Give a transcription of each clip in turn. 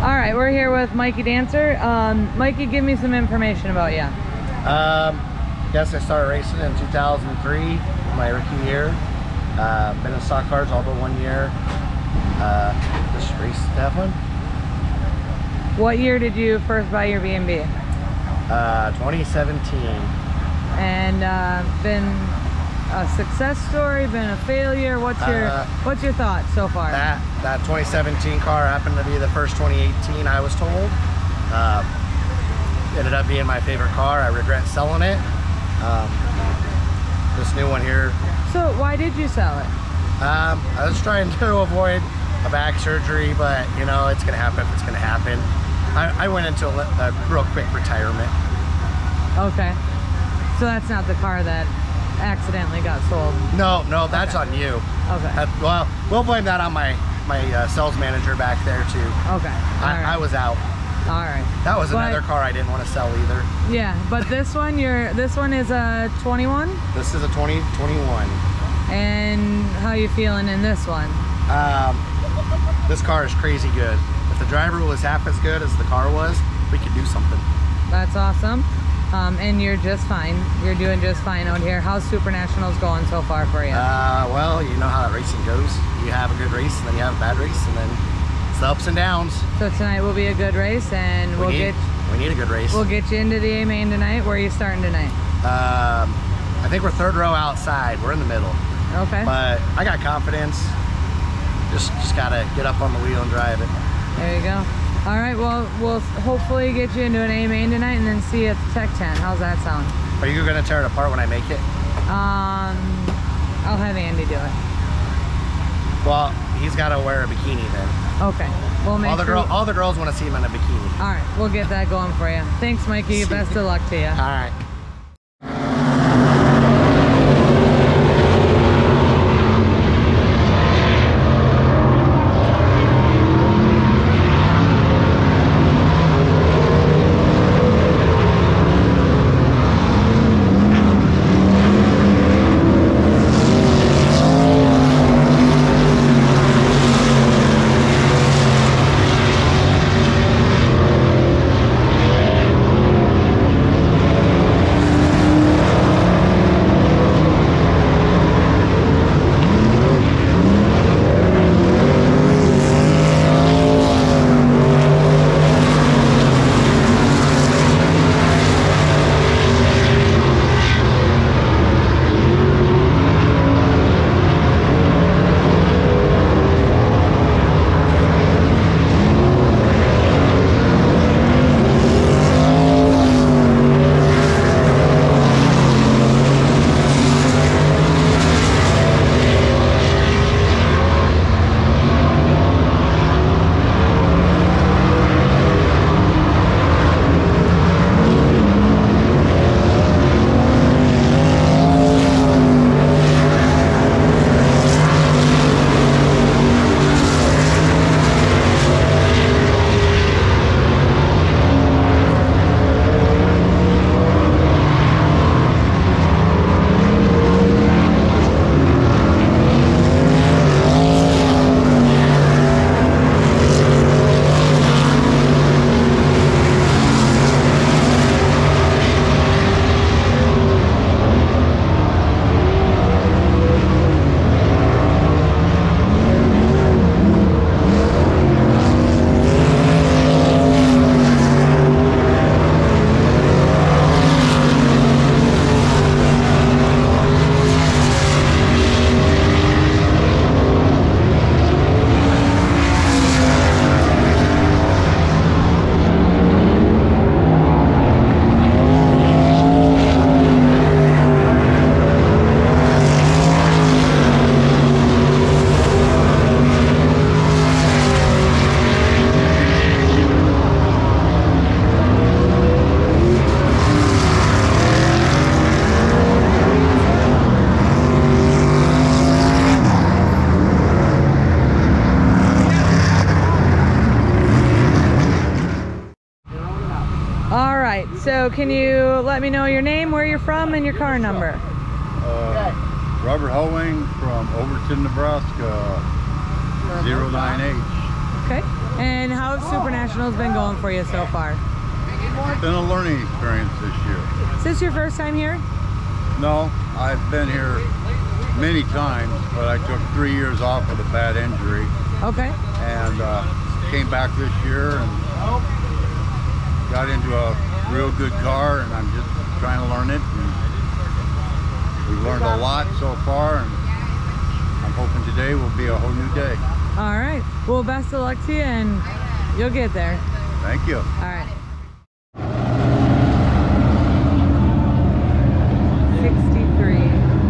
All right, we're here with Mikey Dancer. Mikey, give me some information about you. Guess I started racing in 2003, my rookie year. Been in stock cars all but 1 year. Just raced to have fun. What year did you first buy your B&B? 2017. And been a success story, been a failure? What's your thoughts so far? That 2017 car happened to be the first 2018, I was told. Ended up being my favorite car. I regret selling it. This new one here. So why did you sell it? I was trying to avoid a back surgery, but you know, it's gonna happen if it's gonna happen. I went into a real quick retirement. Okay. So that's not the car that accidentally got sold? No, that's on you. Okay. Well, we'll blame that on my sales manager back there too. Okay. I was out. All right. That was another car I didn't want to sell either. Yeah, but this one is a 21? This is a 2021. And how you feeling in this one? This car is crazy good. If the driver was half as good as the car was, we could do something. That's awesome. And you're just fine. You're doing just fine out here. How's Super Nationals going so far for you? Well, you know how racing goes. You have a good race, and then you have a bad race, and then it's the ups and downs. So tonight will be a good race, and we need a good race. We'll get you into the A main tonight. Where are you starting tonight? I think we're third row outside. We're in the middle. Okay. But I got confidence. Just gotta get up on the wheel and drive it. There you go. All right, well, we'll hopefully get you into an A main tonight and then see you at the Tech 10. How's that sound? Are you gonna tear it apart when I make it? I'll have Andy do it. Well, he's gotta wear a bikini then. Okay. We'll make all the girls want to see him in a bikini. All right, we'll get that going for you. Thanks, Mikey. Best of luck to you. All right. So can you let me know your name, where you're from, and your car number? Robert Hoeing from Overton, Nebraska, 098. Okay. And how have Super Nationals been going for you so far? Been a learning experience this year. Is this your first time here? No, I've been here many times, but I took 3 years off with a bad injury. Okay. And came back this year and got into a real good car, and I'm just trying to learn it. And we've learned a lot so far, and I'm hoping today will be a whole new day. All right. Well, best of luck to you, and you'll get there. Thank you. All right. 63.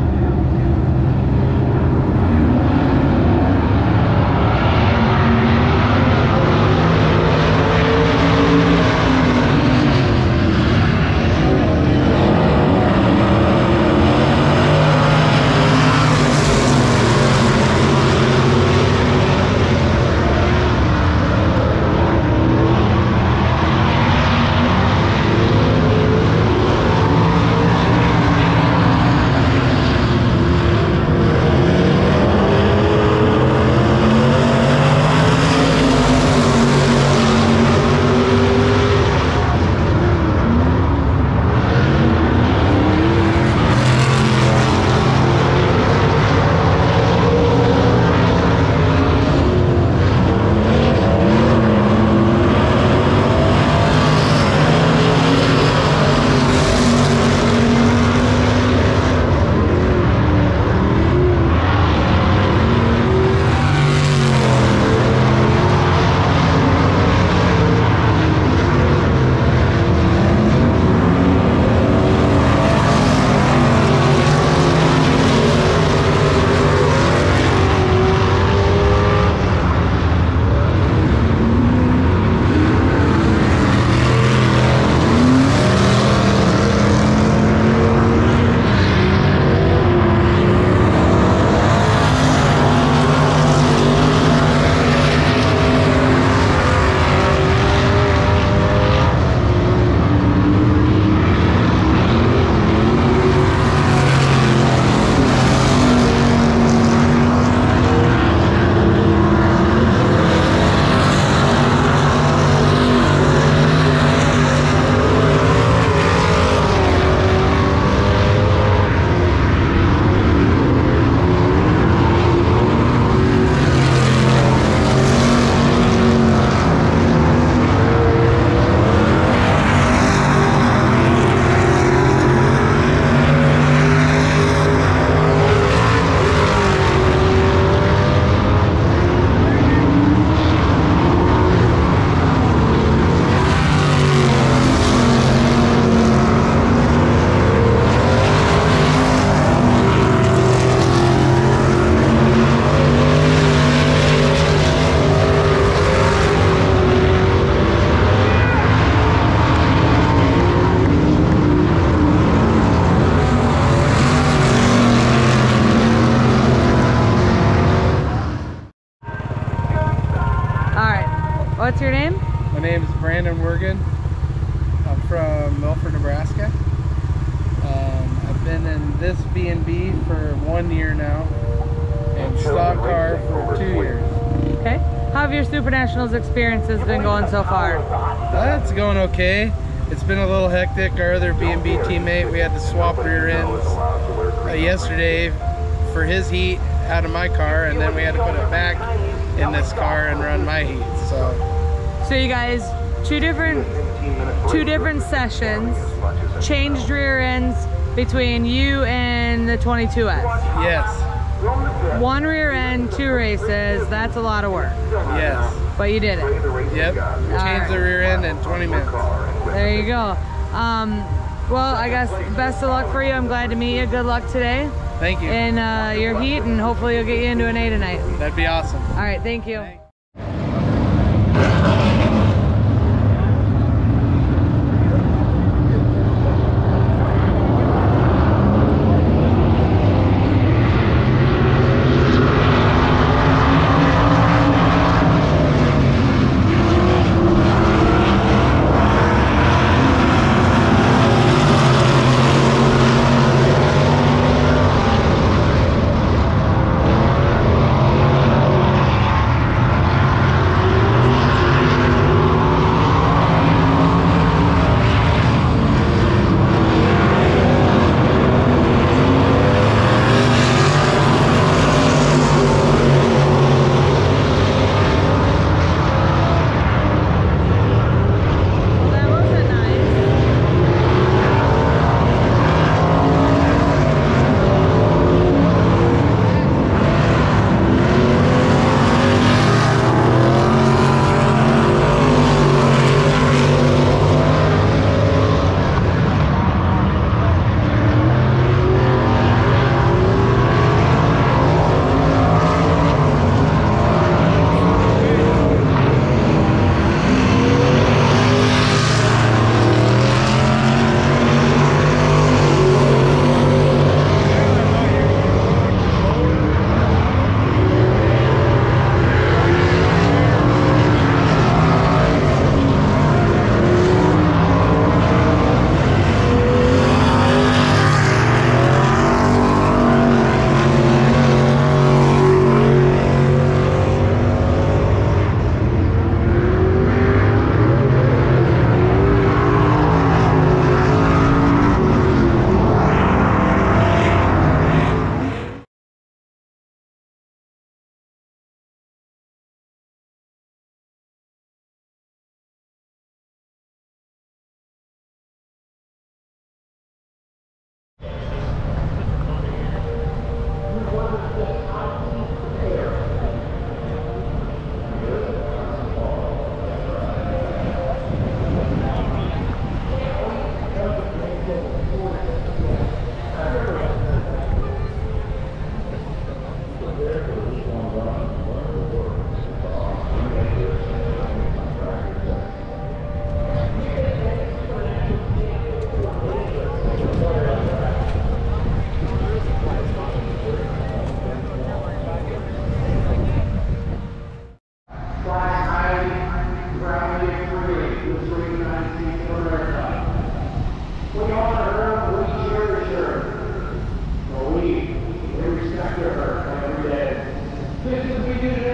What's your name? My name is Brandon Wergen. I'm from Milford, Nebraska. I've been in this B&B for 1 year now, and stock car for 2 years. Okay. How have your Super Nationals experiences been going so far? It's going okay. It's been a little hectic. Our other B&B teammate, we had to swap rear ends yesterday for his heat out of my car, and then we had to put it back in this car and run my heat. So you guys, two different sessions, changed rear ends between you and the 22S. Yes. One rear end, 2 races. That's a lot of work. Yes. But you did it. Yep. Changed the rear end in 20 minutes. There you go. Well, I guess best of luck for you. I'm glad to meet you. Good luck today. Thank you. In your heat, and hopefully you'll get you into an A tonight. That'd be awesome. All right, thank you. Thanks. was raised 9 feet for America. We honor her, we cherish her. We respect her every day. This is what we do today.